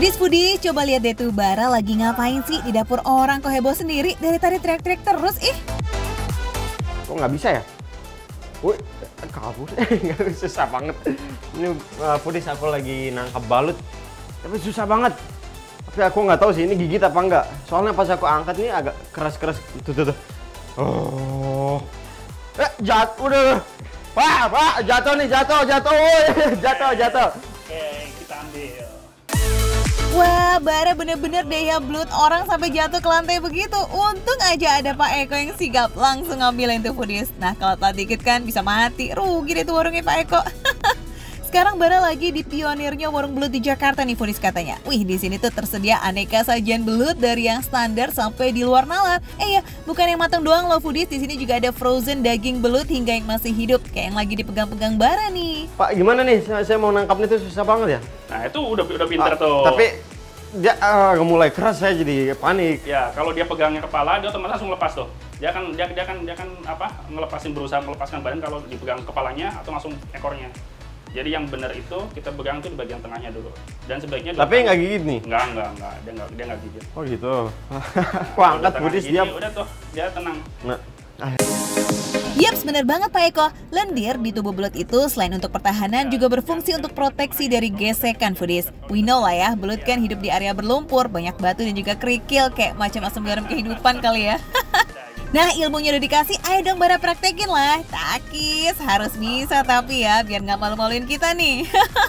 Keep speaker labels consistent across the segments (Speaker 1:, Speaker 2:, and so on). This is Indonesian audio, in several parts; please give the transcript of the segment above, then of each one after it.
Speaker 1: Foodies, coba lihat deh tuh Bara lagi ngapain sih di dapur orang kok heboh sendiri, dari tadi teriak-teriak terus ih.
Speaker 2: Kok nggak bisa ya? Wih, kabur. Susah banget. Ini Foodies, aku lagi nangkap balut. Tapi susah banget. Tapi aku nggak tahu sih ini gigit apa enggak. Soalnya pas aku angkat ini agak keras-keras. Tuh. Oh. Jatuh udah. Pak, jatuh nih, jatuh. Jatuh.
Speaker 3: Oke, kita ambil.
Speaker 1: Wah, Bara bener-bener deh ya belut orang sampai jatuh ke lantai begitu. Untung aja ada Pak Eko yang sigap langsung ngambilin tuh Foodies. Nah kalau telat dikit kan bisa mati, rugi deh tuh warungnya Pak Eko. Sekarang Bara lagi di pionirnya warung belut di Jakarta nih Foodies katanya. Wih, di sini tuh tersedia aneka sajian belut dari yang standar sampai di luar nalar. Ya, bukan yang matang doang loh Foodies. Di sini juga ada frozen daging belut hingga yang masih hidup kayak yang lagi dipegang-pegang Bara nih.
Speaker 2: Pak, gimana nih? Saya mau nangkapnya tuh susah banget ya.
Speaker 3: Nah itu udah pinter tuh.
Speaker 2: Tapi dia mulai keras, saya jadi panik.
Speaker 3: Ya kalau dia pegangnya kepala dia otomatis langsung lepas tuh. Dia kan berusaha melepaskan badan kalau dipegang kepalanya atau langsung ekornya. Jadi yang benar itu kita pegang tuh di bagian tengahnya dulu. Dan sebaiknya
Speaker 2: tapi nggak gigit nih?
Speaker 3: Enggak. Dia nggak gigit.
Speaker 2: Oh gitu. Aku angkat Foodies dia.
Speaker 3: Udah tuh, dia tenang.
Speaker 2: Nah.
Speaker 1: Yaps, bener banget Pak Eko. Lendir di tubuh belut itu selain untuk pertahanan juga berfungsi untuk proteksi dari gesekan Foodies. We know lah ya, belut kan hidup di area berlumpur, banyak batu dan juga kerikil kayak macam asam garam kehidupan kali ya. Nah ilmunya udah dikasih, ayo dong Bara praktekin lah. Takis, harus bisa tapi ya biar nggak malu-maluin kita nih.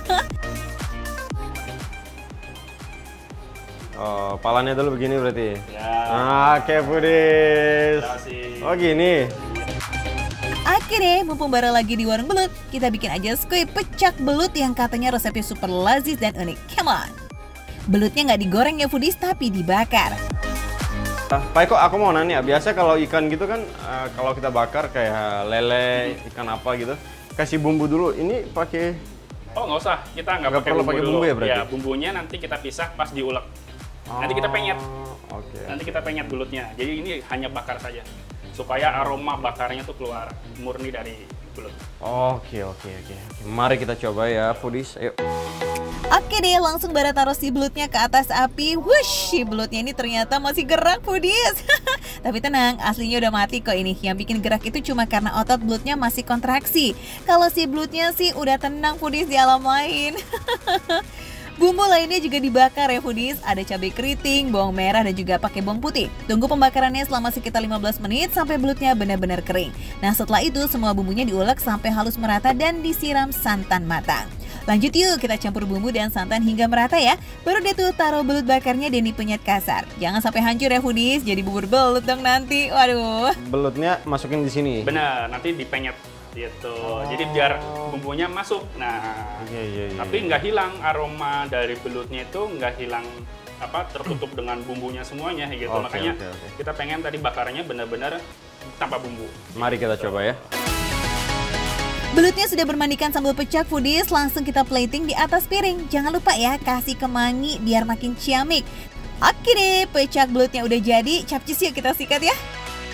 Speaker 2: Oh, palanya dulu begini berarti?
Speaker 3: Ya.
Speaker 2: Oke Foodies. Oh gini.
Speaker 1: Oke deh, mumpung Bara lagi di warung belut, kita bikin aja squid pecak belut yang katanya resepnya super lazis dan unik. Come on. Belutnya nggak digoreng ya Foodies, tapi dibakar.
Speaker 2: Pak Eko, aku mau nanya, biasa kalau ikan gitu kan, kalau kita bakar kayak lele, ikan apa gitu, kasih bumbu dulu. Ini pakai?
Speaker 3: Oh nggak usah, kita nggak
Speaker 2: perlu pakai bumbu ya berarti?
Speaker 3: Ya bumbunya nanti kita pisah pas diulek. Nanti kita penyet.
Speaker 2: Oke.
Speaker 3: Nanti kita penyet belutnya. Jadi ini hanya bakar saja. Supaya aroma bakarnya tuh keluar murni dari belut.
Speaker 2: Oke. Mari kita coba ya Foodies, ayo.
Speaker 1: Oke deh, langsung Bara taruh si belutnya ke atas api. Wush, si belutnya ini ternyata masih gerak Foodies. Tapi tenang, aslinya udah mati kok ini. Yang bikin gerak itu cuma karena otot belutnya masih kontraksi. Kalau si belutnya sih udah tenang Foodies di alam lain. Bumbu lainnya juga dibakar ya Foodies, ada cabai keriting, bawang merah dan juga pakai bawang putih. Tunggu pembakarannya selama sekitar 15 menit sampai belutnya benar-benar kering. Nah setelah itu semua bumbunya diulek sampai halus merata dan disiram santan matang. Lanjut yuk kita campur bumbu dan santan hingga merata ya. Baru deh tuh taruh belut bakarnya dan dipenyet kasar. Jangan sampai hancur ya Foodies, jadi bubur belut dong nanti. Waduh.
Speaker 2: Belutnya masukin di sini?
Speaker 3: Benar, nanti dipenyet. Gitu, jadi biar bumbunya masuk. Nah, tapi nggak hilang aroma dari belutnya itu nggak hilang tertutup dengan bumbunya semuanya gitu. Makanya kita pengen tadi bakarnya benar-benar tanpa bumbu.
Speaker 2: Mari kita coba ya.
Speaker 1: Belutnya sudah bermandikan sambal pecak Foodies, langsung kita plating di atas piring. Jangan lupa ya kasih kemangi biar makin ciamik. Oke deh, pecak belutnya udah jadi, capcus yuk kita sikat ya.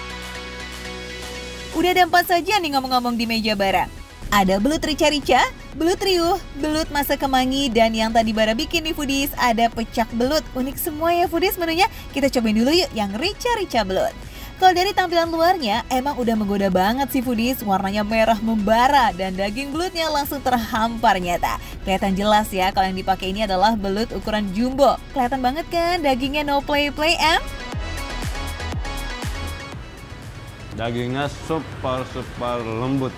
Speaker 1: Udah ada 4 sajian nih ngomong-ngomong di meja Bara. Ada belut rica-rica, belut riuh, belut masak kemangi, dan yang tadi Bara bikin nih Foodies ada pecak belut. Unik semua ya Foodies menunya. Kita cobain dulu yuk yang rica-rica belut. Kalau dari tampilan luarnya emang udah menggoda banget sih Foodies. Warnanya merah membara dan daging belutnya langsung terhampar nyata. Kelihatan jelas ya kalau yang dipakai ini adalah belut ukuran jumbo. Kelihatan banget kan dagingnya no play-play
Speaker 2: Dagingnya super lembut.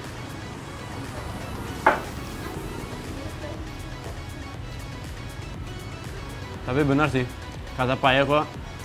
Speaker 2: Tapi benar sih, kata Pak Eko,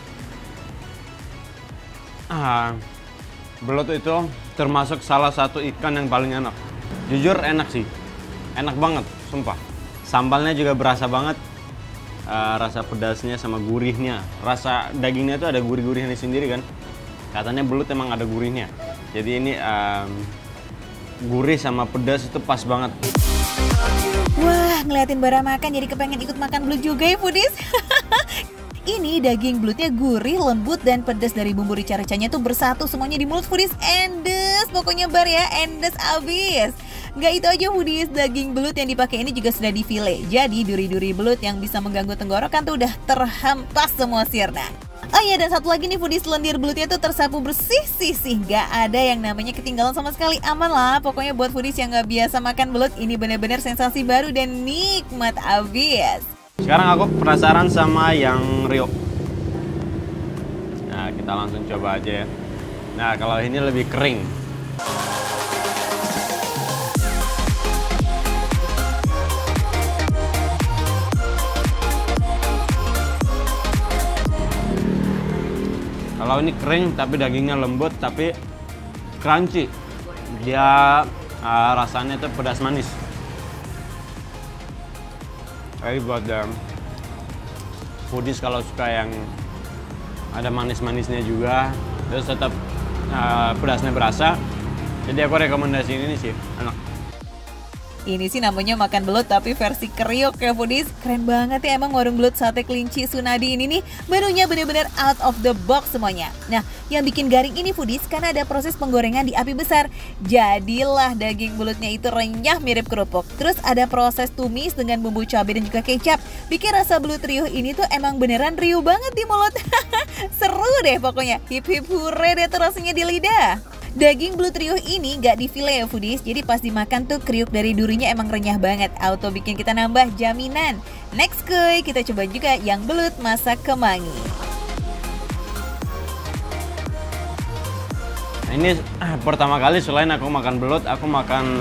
Speaker 2: belut itu termasuk salah satu ikan yang paling enak. Jujur enak sih, enak banget, sumpah. Sambalnya juga berasa banget, rasa pedasnya sama gurihnya. Rasa dagingnya itu ada gurih-gurihnya sendiri kan. Katanya belut emang ada gurihnya. Jadi ini gurih sama pedas itu pas banget.
Speaker 1: Wah, ngeliatin Bara makan jadi kepengen ikut makan belut juga ya Foodies. Ini daging belutnya gurih, lembut, dan pedas dari bumbu rica-ricanya tuh bersatu semuanya di mulut Foodies. Endes, pokoknya Bar ya, endes abis. Nggak itu aja foodies, daging belut yang dipakai ini juga sudah difile. Jadi duri-duri belut yang bisa mengganggu tenggorokan tuh udah terhempas semua sirna. Oh iya, dan satu lagi nih foodies, lendir belutnya tuh tersapu bersih-sih. Nggak ada yang namanya ketinggalan sama sekali, aman lah. Pokoknya buat foodies yang nggak biasa makan belut, ini bener-bener sensasi baru dan nikmat abis.
Speaker 2: Sekarang aku penasaran sama yang Rio. Nah, kita langsung coba aja ya. Nah, kalau ini lebih kering. Kalau ini kering tapi dagingnya lembut tapi crunchy. Dia rasanya tuh pedas manis. Jadi buat foodies kalau suka yang ada manis-manisnya juga, terus tetap pedasnya berasa. Jadi aku rekomendasiin ini sih, enak.
Speaker 1: Ini sih namanya makan belut tapi versi kriuk ya foodies. Keren banget ya emang warung belut sate kelinci Sunadi ini nih. Menunya bener-bener out of the box semuanya. Nah, yang bikin garing ini foodies karena ada proses penggorengan di api besar. Jadilah daging belutnya itu renyah mirip kerupuk. Terus ada proses tumis dengan bumbu cabai dan juga kecap. Bikin rasa belut riuh ini tuh emang beneran riuh banget di mulut. Seru deh pokoknya. Hip hip hurre deh tuh rasanya di lidah. Daging belut riuh ini gak difile ya foodies, jadi pas dimakan tuh kriuk dari durinya emang renyah banget. Auto bikin kita nambah jaminan. Next kuy, kita coba juga yang belut masak kemangi.
Speaker 2: Nah, ini pertama kali selain aku makan belut, aku makan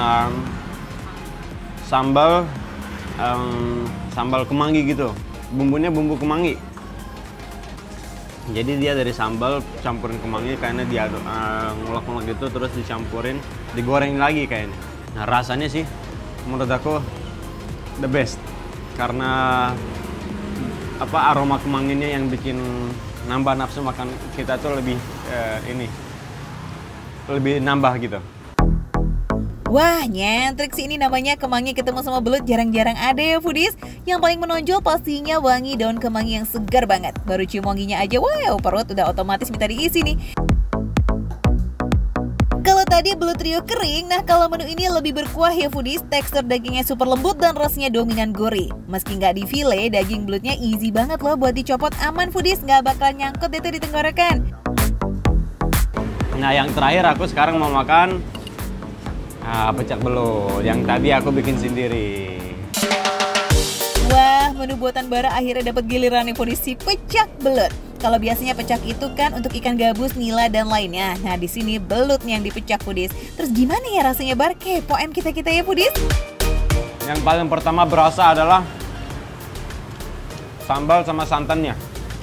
Speaker 2: sambal kemangi gitu. Bumbunya bumbu kemangi. Jadi dia dari sambal campurin kemangi kayaknya dia ngulek-ngulek gitu, terus dicampurin, digoreng lagi kayaknya. Nah, rasanya sih menurut aku the best karena aroma kemanginya yang bikin nambah nafsu makan kita tuh lebih lebih nambah gitu.
Speaker 1: Wah, nyentrik sih, ini namanya kemangi ketemu sama belut jarang-jarang ada ya foodies. Yang paling menonjol pastinya wangi daun kemangi yang segar banget. Baru cium wanginya aja, wow, perut udah otomatis minta diisi nih. Kalau tadi belut riuh kering, nah kalau menu ini lebih berkuah ya foodies. Tekstur dagingnya super lembut dan rasanya dominan gurih. Meski nggak difile, daging belutnya easy banget loh buat dicopot, aman foodies, nggak bakal nyangkut itu di tenggorokan.
Speaker 2: Nah, yang terakhir aku sekarang mau makan pecak belut yang tadi aku bikin sendiri.
Speaker 1: Wah, menu buatan Bara akhirnya dapat giliran nih foodies, si pecak belut. Kalau biasanya pecak itu kan untuk ikan gabus, nila dan lainnya. Nah, di sini belutnya yang dipecak foodies. Terus gimana ya rasanya Bar? Kepoin kita ya foodies.
Speaker 2: Yang paling pertama berasa adalah sambal sama santannya.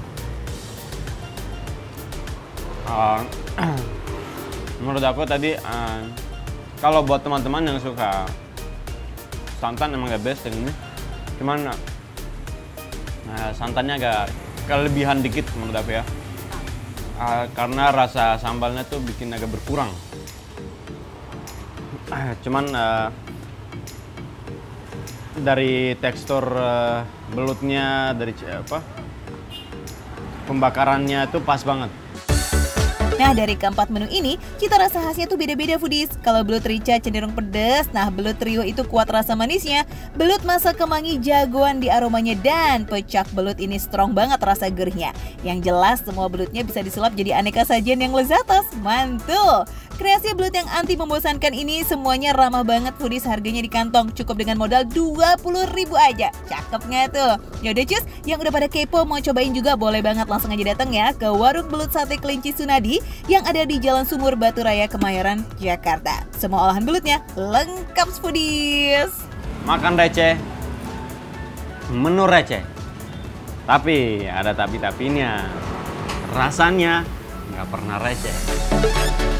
Speaker 2: Menurut aku tadi kalau buat teman-teman yang suka santan emang the best yang ini. Cuman santannya agak kelebihan dikit menurut aku ya. Karena rasa sambalnya tuh bikin agak berkurang. Cuman dari tekstur belutnya, dari pembakarannya tuh pas banget.
Speaker 1: Nah, dari keempat menu ini, cita rasa khasnya tuh beda-beda foodies. Kalau belut rica cenderung pedas, nah belut riuh itu kuat rasa manisnya. Belut masak kemangi jagoan di aromanya, dan pecak belut ini strong banget rasa gurihnya. Yang jelas semua belutnya bisa disulap jadi aneka sajian yang lezatos. Mantul! Kreasi belut yang anti membosankan ini semuanya ramah banget foodies, harganya di kantong cukup dengan modal 20.000 aja. Cakep nggak tuh? Yaudah cus, yang udah pada kepo mau cobain juga boleh banget langsung aja datang ya ke warung belut sate kelinci Sunadi yang ada di Jalan Sumur Batu Raya, Kemayoran, Jakarta. Semua olahan belutnya lengkap foodies.
Speaker 2: Makan receh, menu receh. Tapi ada tapi-tapinya. Rasanya nggak pernah receh.